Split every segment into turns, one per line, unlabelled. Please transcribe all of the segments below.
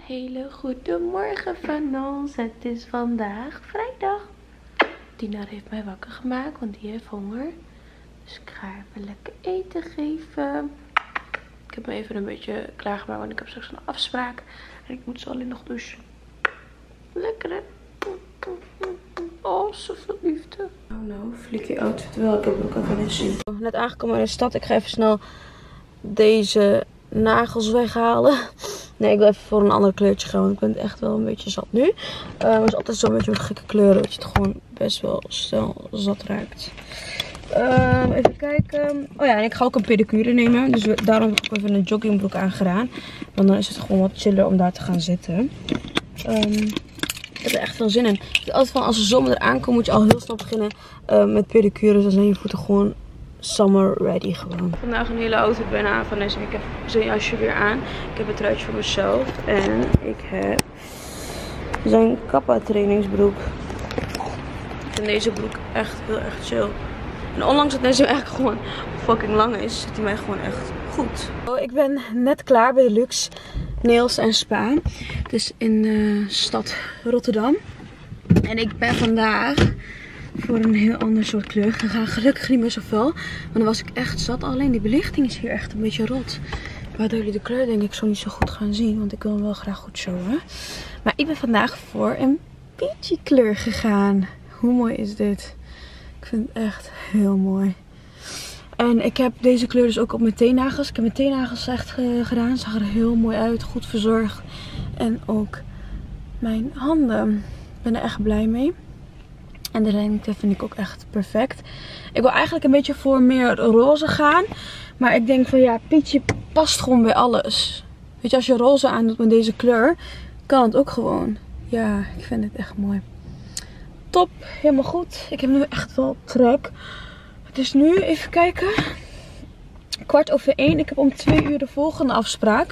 hele goede morgen van ons. Het is vandaag vrijdag. Tina heeft mij wakker gemaakt, want die heeft honger. Dus ik ga even lekker eten geven. Ik heb me even een beetje klaargemaakt, want ik heb straks een afspraak. En ik moet zo alleen nog douchen. Lekker hè? Oh, zoveel liefde. Nou, flikkie outfit wel. Ik heb het ook even net zien. Net aangekomen in de stad. Ik ga even snel deze nagels weghalen. Nee, ik wil even voor een ander kleurtje gaan. Want ik ben het echt wel een beetje zat nu. Het is altijd zo'n beetje met gekke kleuren. Dat je het gewoon best wel snel zat ruikt. Even kijken. Oh ja, en ik ga ook een pedicure nemen. Dus daarom heb ik even een joggingbroek aangedaan. Want dan is het gewoon wat chiller om daar te gaan zitten. Ik heb er echt veel zin in. Het is altijd van als de zomer eraan komt, moet je al heel snel beginnen met pedicures. Dan zijn je voeten gewoon summer ready gewoon. Vandaag een hele outfit bijna aan van deze week. Ik heb zo'n jasje weer aan. Ik heb een truitje voor mezelf. En ik heb zijn Kappa trainingsbroek. Ik vind deze broek echt heel erg chill. En ondanks dat deze eigenlijk gewoon fucking lang is, zit hij mij gewoon echt goed. Ik ben net klaar bij de Luxe Nails en Spa. Het is in de stad Rotterdam. En ik ben vandaag voor een heel ander soort kleur gegaan. Gelukkig niet meer zoveel. Want dan was ik echt zat. Alleen die belichting is hier echt een beetje rot. Waardoor jullie de kleur denk ik zo niet zo goed gaan zien. Want ik wil hem wel graag goed showen. Maar ik ben vandaag voor een peachy kleur gegaan. Hoe mooi is dit? Ik vind het echt heel mooi. En ik heb deze kleur dus ook op mijn teennagels. Ik heb mijn teennagels echt gedaan. Zag er heel mooi uit. Goed verzorgd. En ook mijn handen. Ik ben er echt blij mee. En de lengte vind ik ook echt perfect. Ik wil eigenlijk een beetje voor meer roze gaan. Maar ik denk van ja, peachy past gewoon bij alles. Weet je, als je roze aandoet met deze kleur, kan het ook gewoon. Ja, ik vind het echt mooi. Top, helemaal goed. Ik heb nu echt wel trek. Het is nu, even kijken, 1:15. Ik heb om 2 uur de volgende afspraak.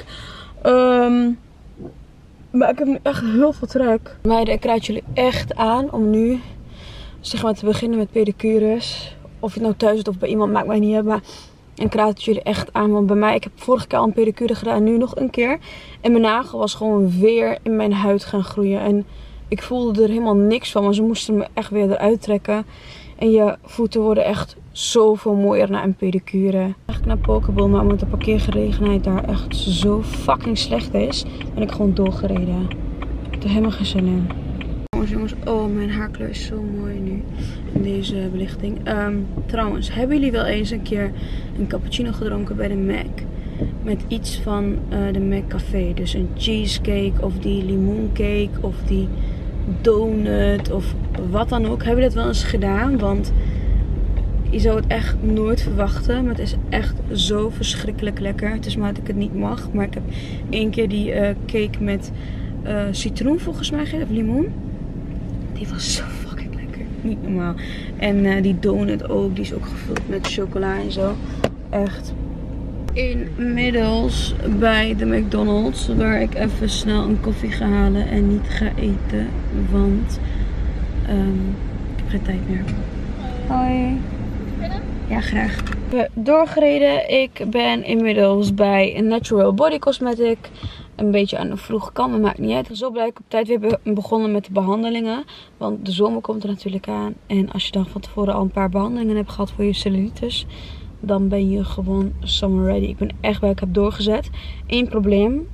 Maar ik heb nu echt heel veel trek. Meiden, ik raad jullie echt aan om nu zeg maar te beginnen met pedicures. Of je het nou thuis doet of bij iemand, maakt mij niet uit. Maar ik raad het jullie echt aan. Want bij mij, ik heb vorige keer al een pedicure gedaan. Nu nog een keer. En mijn nagel was gewoon weer in mijn huid gaan groeien. En ik voelde er helemaal niks van. Maar ze moesten me echt weer eruit trekken. En je voeten worden echt zoveel mooier na een pedicure. Eigenlijk naar Pokeball, maar omdat de parkeergelegenheid daar echt zo fucking slecht is, ben ik gewoon doorgereden. Ik heb er helemaal geen zin in. Jongens, oh mijn haarkleur is zo mooi nu in deze belichting. Trouwens, hebben jullie wel eens een keer een cappuccino gedronken bij de Mac? Met iets van de Mac Café. Dus een cheesecake of die limoencake of die donut of wat dan ook. Hebben jullie dat wel eens gedaan? Want je zou het echt nooit verwachten. Maar het is echt zo verschrikkelijk lekker. Het is maar dat ik het niet mag. Maar ik heb 1 keer die cake met citroen volgens mij gegeten. Of limoen. Die was zo fucking lekker. Niet normaal. En die donut ook. Die is ook gevuld met chocola en zo. Echt. Inmiddels bij de McDonald's. Waar ik even snel een koffie ga halen. En niet ga eten. Want ik heb geen tijd meer. Hoi. Ja, graag. Doorgereden. Ik ben inmiddels bij Natural Body Cosmetic. Een beetje aan de vroege kant, maar maakt niet uit. Ik ben zo blij dat ik op tijd weer ben begonnen met de behandelingen. Want de zomer komt er natuurlijk aan. En als je dan van tevoren al een paar behandelingen hebt gehad voor je cellulitis, dan ben je gewoon summer ready. Ik ben echt blij dat ik heb doorgezet. Eén probleem.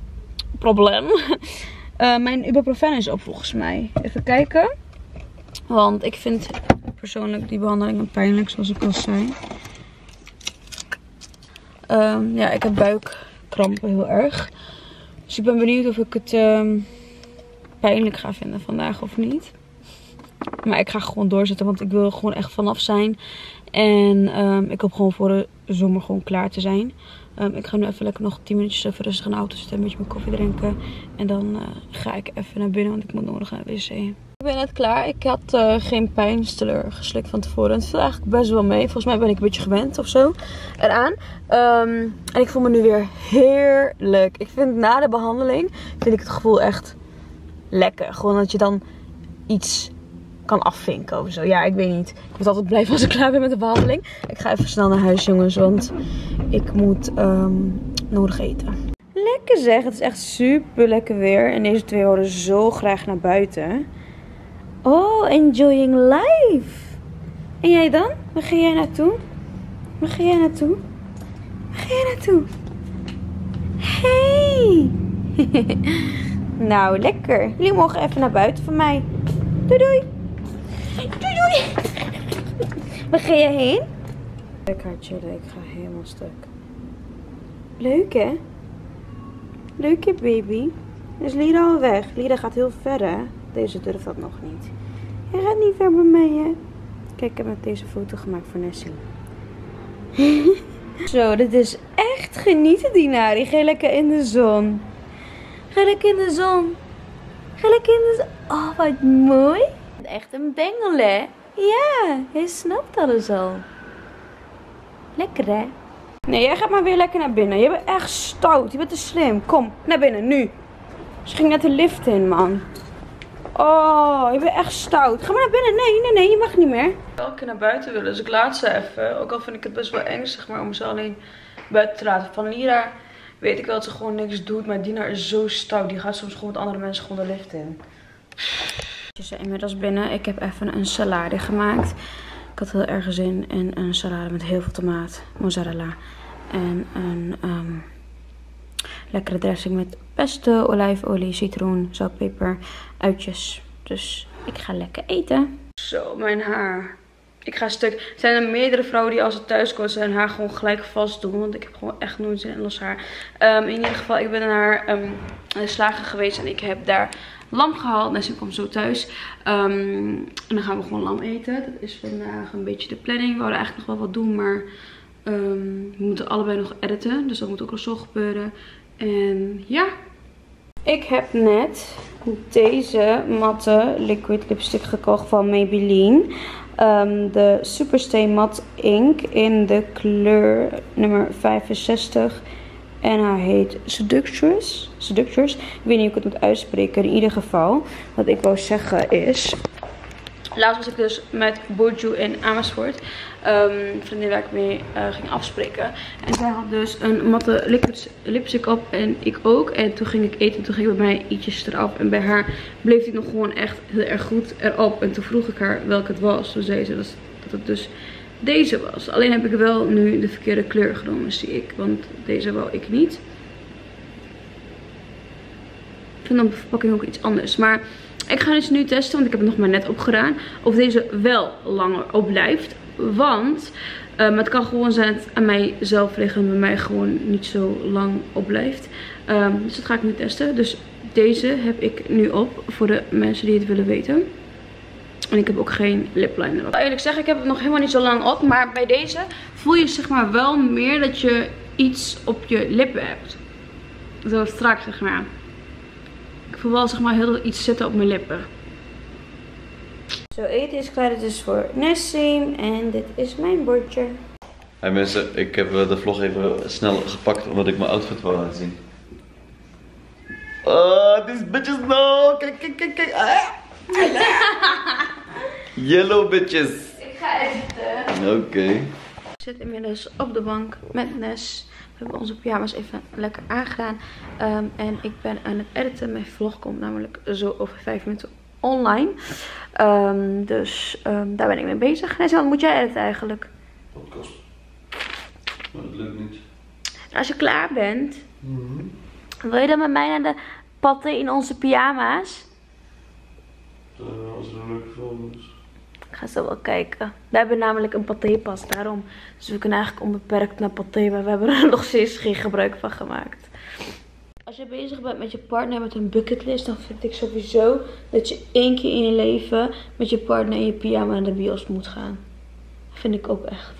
Mijn ibuprofen is op volgens mij. Even kijken. Want ik vind persoonlijk die behandelingen pijnlijk, zoals ik al zei. Ja, ik heb buikkrampen heel erg. Dus ik ben benieuwd of ik het pijnlijk ga vinden vandaag of niet. Maar ik ga gewoon doorzetten, want ik wil er gewoon echt vanaf zijn. En ik hoop gewoon voor de zomer gewoon klaar te zijn. Ik ga nu even lekker nog 10 minuutjes even rustig in de auto zitten. Een beetje mijn koffie drinken. En dan ga ik even naar binnen, want ik moet nodig naar de wc. Ik ben net klaar. Ik had geen pijnstiller geslikt van tevoren. En het viel eigenlijk best wel mee. Volgens mij ben ik een beetje gewend of zo eraan. En ik voel me nu weer heerlijk. Ik vind na de behandeling vind ik het gevoel echt lekker. Gewoon dat je dan iets kan afvinken of zo. Ja, ik weet niet. Ik word altijd blij als ik klaar ben met de behandeling. Ik ga even snel naar huis, jongens. Want ik moet nodig eten. Lekker
lekker zeg. Het is echt super lekker weer. En deze twee wilden zo graag naar buiten. Oh, enjoying life. En jij dan? Waar ga jij naartoe? Waar ga jij naartoe? Waar ga jij naartoe? Hey! Nou, lekker. Jullie mogen even naar buiten van mij. Doei doei. Doei doei. Waar ga jij heen? Lekker chillen, ik ga helemaal stuk. Leuk hè? Leuk hè baby? Is Lira al weg? Lira gaat heel ver hè? Deze durft dat nog niet. Hij gaat niet ver bij mij hè? Kijk, ik heb net deze foto gemaakt voor Nessie. Zo, dit is echt genieten Dinari. Ga lekker in de zon. Ga lekker in de zon. Ga lekker in de zon. Oh, wat mooi. Echt een bengel hè? Ja, hij snapt alles al. Lekker hè? Nee, jij gaat maar weer lekker naar binnen. Je bent echt stout. Je bent te slim. Kom, naar binnen, nu. Ze ging net de lift in, man. Oh, je bent echt stout. Ga maar naar binnen. Nee, je mag niet meer. Elke keer naar buiten willen, dus ik laat ze even. Ook al vind ik het best wel eng, zeg maar, om ze alleen buiten te laten. Van Lira weet ik wel dat ze gewoon niks doet, maar Dina is zo stout. Die gaat soms gewoon met andere mensen gewoon de lift in. Ze zijn inmiddels binnen. Ik heb even een salade gemaakt. Ik had heel erg zin in een salade met heel veel tomaat, mozzarella en een lekkere dressing met pesto, olijfolie, citroen, zout, peper, uitjes. Dus ik ga lekker eten. Zo, mijn haar. Ik ga stuk. Er zijn er meerdere vrouwen die als ze thuis komen zijn haar gewoon gelijk vast doen. Want ik heb gewoon echt nooit zin in los haar. In ieder geval, ik ben naar de slager geweest en ik heb daar lam gehaald. Nessie komt zo thuis. En dan gaan we gewoon lam eten. Dat is vandaag een beetje de planning. We wouden eigenlijk nog wel wat doen, maar we moeten allebei nog editen. Dus dat moet ook nog zo gebeuren. En ja. Ik heb net deze matte liquid lipstick gekocht van Maybelline. De Superstay Matte Ink in de kleur nummer 65. En hij heet Seductress. Ik weet niet hoe ik het moet uitspreken. In ieder geval, wat ik wou zeggen is... Laatst was ik dus met Boju in Amersfoort. Een vriendin waar ik mee ging afspreken. En zij had dus een matte liquid lipstick op. En ik ook. En toen ging ik eten. En toen ging bij mij ietsjes eraf. En bij haar bleef die nog gewoon echt heel erg goed erop. En toen vroeg ik haar welke het was. Toen zei ze dat het dus deze was. Alleen heb ik wel nu de verkeerde kleur genomen, zie ik. Want deze wou ik niet. Ik vind dan de verpakking ook iets anders. Maar ik ga dus nu testen, want ik heb het nog maar net opgedaan. Of deze wel langer op blijft. Want het kan gewoon zijn dat het aan mij zelf liggen. En bij mij gewoon niet zo lang op blijft. Dus dat ga ik nu testen. Dus deze heb ik nu op. Voor de mensen die het willen weten. En ik heb ook geen lip liner op. Eerlijk zeggen, ik heb het nog helemaal niet zo lang op. Maar bij deze voel je zeg maar wel meer dat je iets op je lippen hebt. Zo strak zeg maar. Ik voel wel zeg maar heel iets zitten op mijn lippen. Zo, eten is klaar. Dit is voor Nessie. En dit is mijn bordje.
Hey mensen, ik heb de vlog even snel gepakt omdat ik mijn outfit wou laten zien. Oh, these bitches no! Kijk. Ah. Yellow bitches.
Ik ga eten.
Oké.
Ik zit inmiddels op de bank met Nes. We hebben onze pyjama's even lekker aangedaan. En ik ben aan het editen. Mijn vlog komt namelijk zo over 5 minuten online. Dus daar ben ik mee bezig. Nes, wat moet jij editen eigenlijk?
Podcast. Maar dat lukt niet.
Als je klaar bent, wil je dan met mij naar de paté in onze pyjama's?
Als er een leuke film is.
Ik ga zo wel kijken. We hebben namelijk een patépas, daarom. Dus we kunnen eigenlijk onbeperkt naar paté, maar we hebben er nog steeds geen gebruik van gemaakt. Als je bezig bent met je partner met een bucketlist, dan vind ik sowieso dat je 1 keer in je leven met je partner in je pyjama naar de bios moet gaan. Dat vind ik ook echt.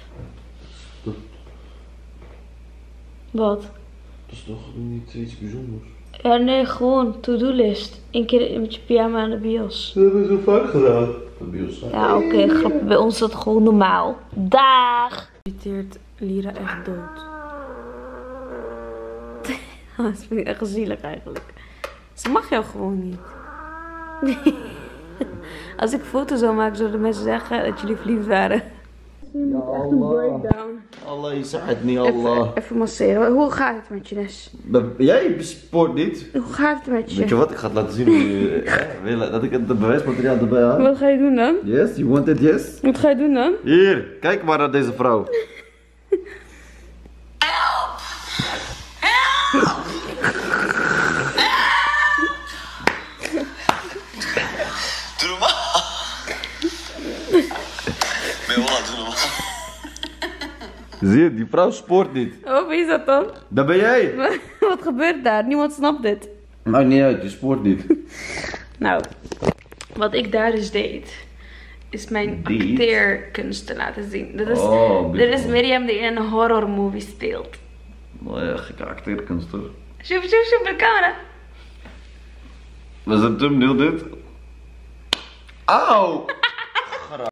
Wat?
Dat is toch niet iets bijzonders?
Ja, nee, gewoon to-do-list. 1 keer met je pyjama aan de bios.
Dat hebben we zo vaak gedaan. De bios.
Ja, oké, grappig. Bij ons is dat gewoon normaal. Dag! Irriteert Lira echt dood. Dat vind ik echt zielig eigenlijk. Ze mag jou gewoon niet. Als ik foto's zou maken, zouden mensen zeggen dat jullie verliefd waren. Nu moet echt een breakdown.
Allah, je zegt niet Allah.
Even masseren. Hoe gaat het met je, Nes?
Jij sport niet.
Hoe gaat het met je?
Weet je wat, ik ga het laten zien. Wil je dat ik het bewijsmateriaal erbij haal?
Wat ga je doen dan?
Yes, you want it, yes?
Wat ga je doen dan?
Hier, kijk maar naar deze vrouw.
Doe normaal. Nee, voilà, doe normaal.
Zie je, die vrouw sport niet.
Oh, wie is dat dan?
Dat ben jij.
Wat gebeurt daar? Niemand snapt dit.
Maakt niet uit, je sport niet.
Nou,
Wat ik daar dus deed, is mijn
Deed?
acteerkunst te laten zien. Dit is,
Oh,
dit is Miriam die in een horrormovie speelt.
Nou ja, gekke acteerkunst hoor.
Zoep, zoep, zoep, de camera.
Was het thumbnail dit? Auw!